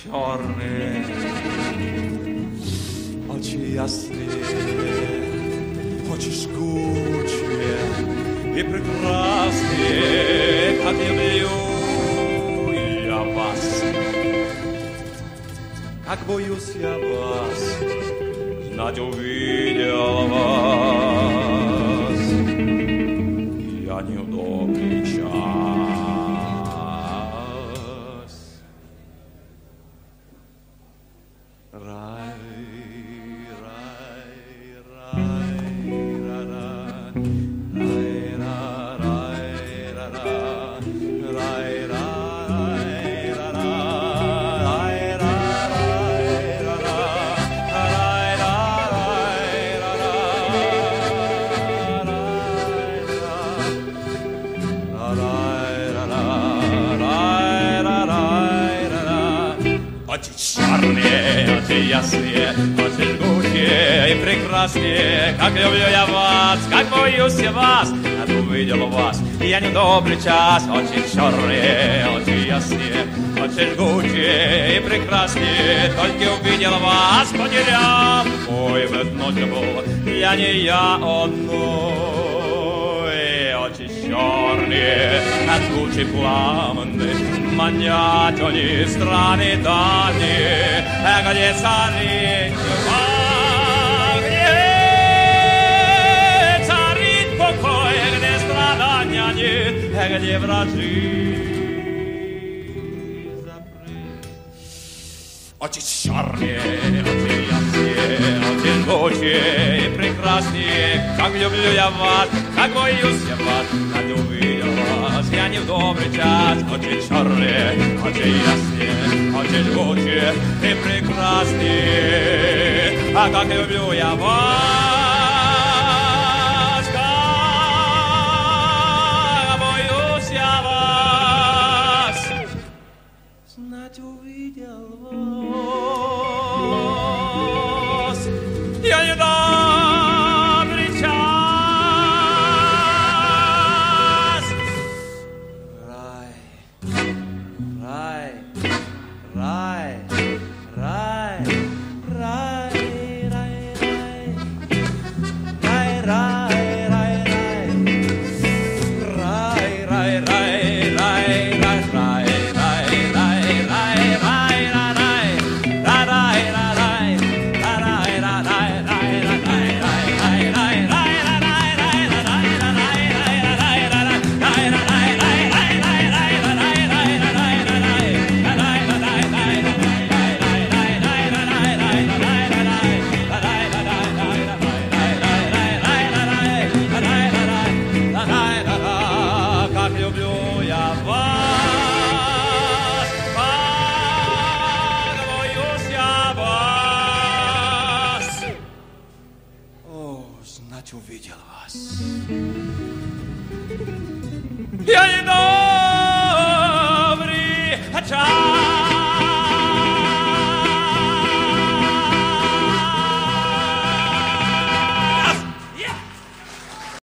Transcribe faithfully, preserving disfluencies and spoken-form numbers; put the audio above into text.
черные, очи ясные, очи жгучие и прекрасные, как люблю я вас, как боюсь я вас, знать увидел вас, я неудобный час. Рай, рай, рай, ра-ра, рай, ра-рай, ра-ра, рай, рай, ра-ра, рай, рай, ра-ра, рай, рай, ра-ра, рай, рай, ра-ра. Очи черные, очи ясные, очи жгучие и прекрасные, как люблю я вас, как боюсь я вас, как увидел вас, я недобрый час. Очи черные, очи ясные, очи жгучие и прекрасные, только увидел вас, потерял. Ой, в эту ночь был я не я одной. Очи черные, как лучи пламенные, манят они страны дальние, где царит тьма, где царит покой, где страдания нет, где вражи запрет. Очи черные, очи ясные, очи жгучие и прекрасные, как люблю я вас, как боюсь я вас, как увидел вас, я не в добрый час. Очи черные, очи ясные, очи жгучие и прекрасные, а как люблю я вас.